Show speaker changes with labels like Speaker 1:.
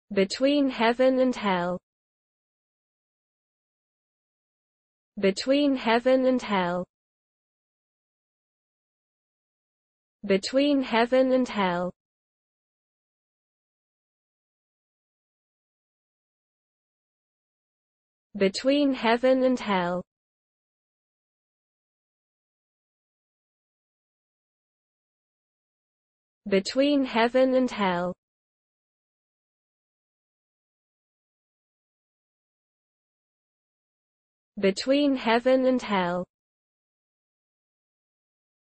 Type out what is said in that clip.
Speaker 1: Between heaven and hell. Between heaven and hell. Between heaven and hell. Between heaven and hell. Between heaven and hell. Between heaven and hell.